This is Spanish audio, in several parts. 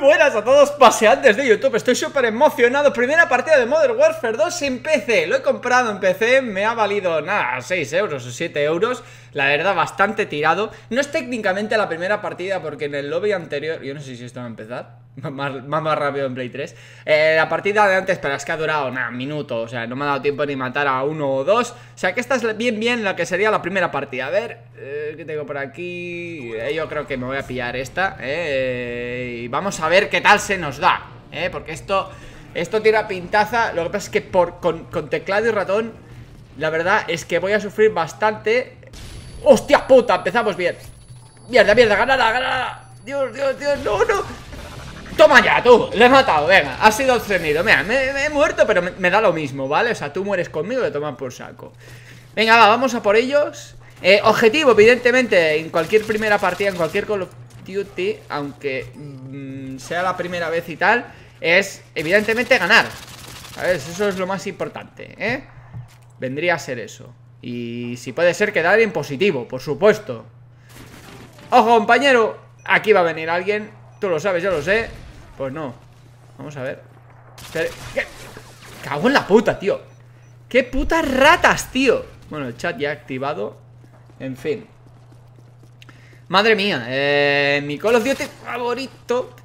buenas a todos paseantes de YouTube, estoy súper emocionado. Primera partida de Modern Warfare 2 en PC. Lo he comprado en PC, me ha valido nada, 6 euros o 7 euros. La verdad, bastante tirado. No es técnicamente la primera partida porque en el lobby anterior, yo no sé si esto va a empezar más rápido en Play 3. La partida de antes, pero es que ha durado nada, un minuto. O sea, no me ha dado tiempo ni matar a uno o dos. O sea, que esta es bien la que sería la primera partida. A ver, ¿qué tengo por aquí? Yo creo que me voy a pillar esta. Y vamos a ver qué tal se nos da. Porque esto tira pintaza. Lo que pasa es que con teclado y ratón, la verdad es que voy a sufrir bastante. ¡Hostia puta! Empezamos bien. Mierda, ganada. Dios, no. Toma ya, tú, le he matado, venga, has sido obtenido. Mira, me he muerto, pero me da lo mismo, ¿vale? O sea, tú mueres conmigo y te toman por saco. Venga, vamos a por ellos. Objetivo, evidentemente, en cualquier primera partida, en cualquier Call of Duty, aunque sea la primera vez y tal, es, evidentemente, ganar. ¿Sabes? Eso es lo más importante, ¿eh? Vendría a ser eso. Y si puede ser, quedar en positivo, por supuesto. Ojo, compañero, aquí va a venir alguien. Tú lo sabes, yo lo sé. Pues no. Vamos a ver. ¿Qué? Cago en la puta, tío. Qué putas ratas, tío. Bueno, el chat ya activado. En fin. Madre mía. Mi Call of Duty favorito.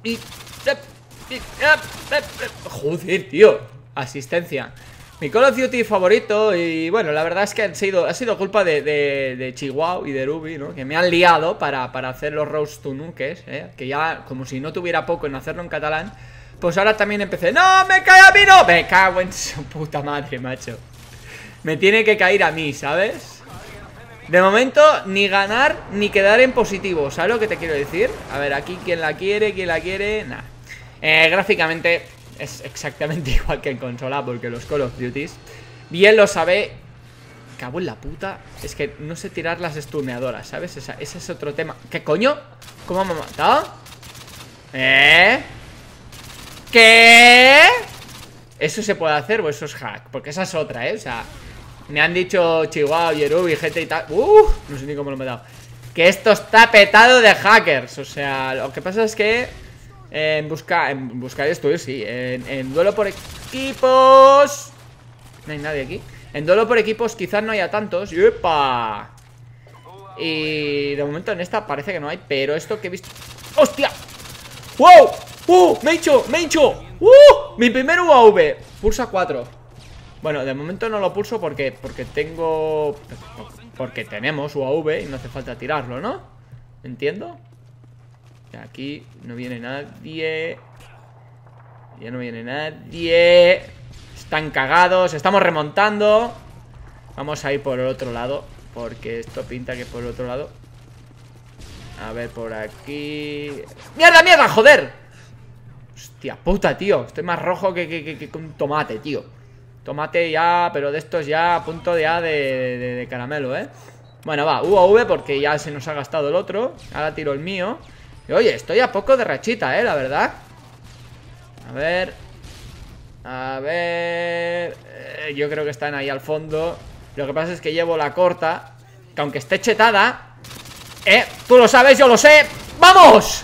Joder, tío. Asistencia. Mi Call of Duty favorito. Y bueno, la verdad es que ha sido culpa de Chihuahua y de Ruby, ¿no? Que me han liado para hacer los roast to nuques, que ya, como si no tuviera poco en hacerlo en catalán. Pues ahora también empecé. ¡No, me cae a mí, no! Me cago en su puta madre, macho. Me tiene que caer a mí, ¿sabes? De momento, ni ganar ni quedar en positivo. ¿Sabes lo que te quiero decir? A ver, aquí, ¿quién la quiere? Nah. Gráficamente es exactamente igual que en consola, porque los Call of Duties, bien lo sabe. Cago en la puta. Es que no sé tirar las stuneadoras, ¿sabes? Ese es otro tema. ¿Qué coño? ¿Cómo me ha matado? ¿Qué? ¿Eso se puede hacer o eso es hack? Porque esa es otra, O sea, me han dicho Chihuahua, Yerubi, gente y tal. No sé ni cómo lo me he dado. Que esto está petado de hackers. O sea, lo que pasa es que en buscar estudios, sí. En duelo por equipos no hay nadie aquí. En duelo por equipos quizás no haya tantos. ¡Epa! Y de momento en esta parece que no hay. Pero esto que he visto... ¡Hostia! ¡Wow! ¡Me he hecho! Mi primer UAV. Pulsa 4. Bueno, de momento no lo pulso porque tenemos UAV y no hace falta tirarlo, ¿no? ¿Entiendo? Aquí no viene nadie. Ya no viene nadie. Están cagados, estamos remontando. Vamos a ir por el otro lado, porque esto pinta que por el otro lado. A ver, por aquí. ¡Mierda, joder! Hostia puta, tío. Estoy más rojo que un tomate, tío. Tomate ya, pero de estos ya a punto ya de caramelo, Bueno, va, UAV porque ya se nos ha gastado el otro. Ahora tiro el mío. Y, oye, estoy a poco de rachita, la verdad. A ver. Yo creo que están ahí al fondo. Lo que pasa es que llevo la corta, que aunque esté chetada, tú lo sabes, yo lo sé. ¡Vamos!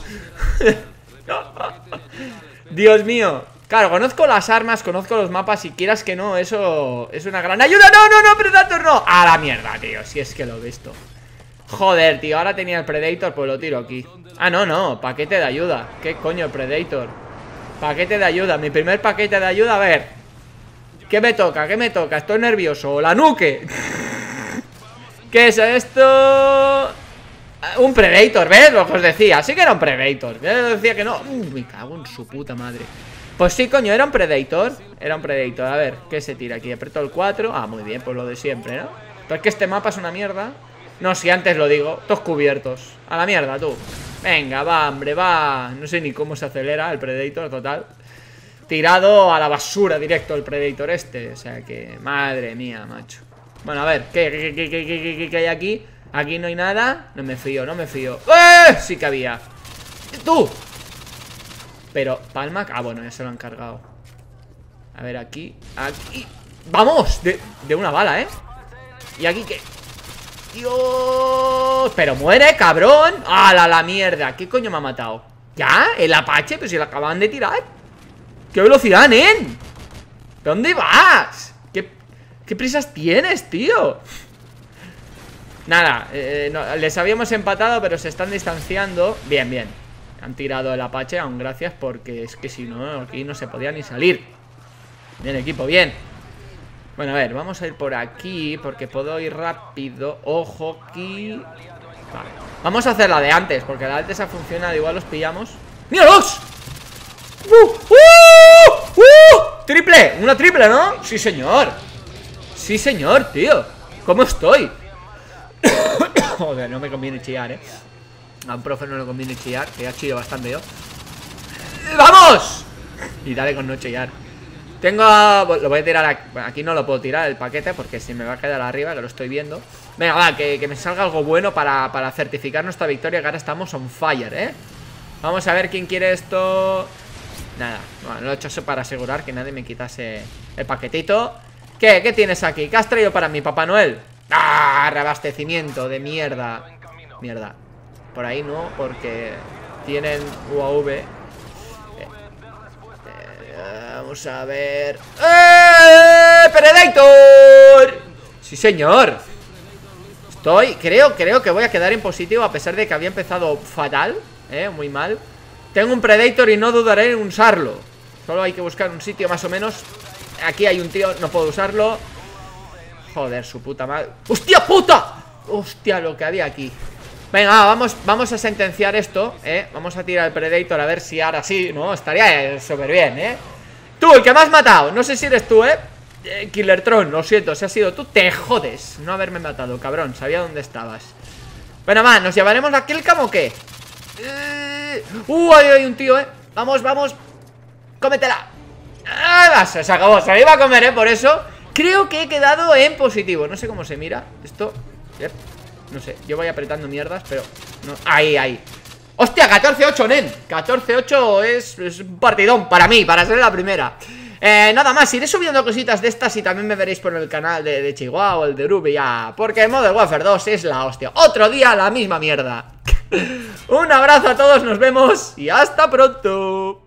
Dios mío. Claro, conozco las armas, conozco los mapas. Y quieras que no, eso es una gran ayuda. No, Predator no. A la mierda, tío, si es que lo he visto. Joder, tío, ahora tenía el Predator, pues lo tiro aquí. Ah, no, paquete de ayuda. ¿Qué coño, Predator? Paquete de ayuda, mi primer paquete de ayuda. A ver, ¿qué me toca? Estoy nervioso. ¡La nuque! ¿Qué es esto? Un Predator, ¿ves? Lo que os decía, sí que era un Predator. Yo decía que no. Me cago en su puta madre. Pues sí, coño, era un Predator. A ver, ¿qué se tira aquí? Aprieto el 4. Ah, muy bien, pues lo de siempre, ¿no? Pero es que este mapa es una mierda. No, si antes lo digo, todos cubiertos. A la mierda, tú. Venga, va, hombre, va. No sé ni cómo se acelera el Predator, total. Tirado a la basura directo el Predator este. O sea que, madre mía, macho. Bueno, a ver, ¿qué hay aquí? Aquí no hay nada. No me fío. Sí que había. ¡Tú! Pero, Palma... Ah, bueno, ya se lo han cargado. A ver, aquí. ¡Vamos! De una bala, ¿Y aquí qué? ¡Dios! ¡Pero muere, cabrón! ¡Hala, la mierda! ¿Qué coño me ha matado? ¿Ya? ¿El Apache? Pues si lo acaban de tirar. ¡Qué velocidad, nen! ¿Dónde vas? ¿Qué prisas tienes, tío? Nada, no, les habíamos empatado, pero se están distanciando. Bien, bien. Han tirado el Apache, aún gracias, porque es que si no, aquí no se podía ni salir. Bien, equipo, bien. Bueno, a ver, vamos a ir por aquí, porque puedo ir rápido. Ojo, aquí. Vale. Vamos a hacer la de antes, porque la de antes ha funcionado. Igual los pillamos. ¡Míralos! ¡Triple! Una triple, ¿no? Sí, señor. Sí, señor, tío. ¿Cómo estoy? Joder, no me conviene chillar, a un profe no le conviene chillar, que ya chillo bastante yo. ¡Vamos! Y dale con no chillar. Tengo... Lo voy a tirar aquí, no lo puedo tirar el paquete porque se me va a quedar arriba, que lo estoy viendo. Venga, va, que me salga algo bueno para certificar nuestra victoria, que ahora estamos on fire, Vamos a ver quién quiere esto. Nada, bueno, lo he hecho eso para asegurar que nadie me quitase el paquetito. ¿Qué tienes aquí? ¿Qué has traído para mí, Papá Noel? ¡Ah! Reabastecimiento de mierda. Mierda. Por ahí no, porque tienen UAV. Vamos a ver. ¡Predator! Sí, señor. Creo que voy a quedar en positivo, a pesar de que había empezado fatal, muy mal. Tengo un Predator y no dudaré en usarlo. Solo hay que buscar un sitio más o menos. Aquí hay un tío, no puedo usarlo. Joder, su puta madre. ¡Hostia puta! Hostia, lo que había aquí. Venga, vamos a sentenciar esto, Vamos a tirar el Predator a ver si ahora sí, ¿no? Estaría súper bien, Tú, el que me has matado. No sé si eres tú, Killertron, lo siento, si has sido tú, te jodes no haberme matado, cabrón, sabía dónde estabas. Bueno, va, ¿nos llevaremos la killcam o qué? Hay un tío, Vamos, vamos. Cómetela. Se acabó, se la iba a comer, por eso. Creo que he quedado en positivo. No sé cómo se mira esto. No sé, yo voy apretando mierdas, pero no. Ahí. ¡Hostia! 14-8, nen. 14-8 es un partidón para mí, para ser la primera. Nada más, iré subiendo cositas de estas y también me veréis por el canal de Chihuahua o el de Ruby ya. Porque Modern Warfare 2 es la hostia. Otro día la misma mierda. Un abrazo a todos, nos vemos y hasta pronto.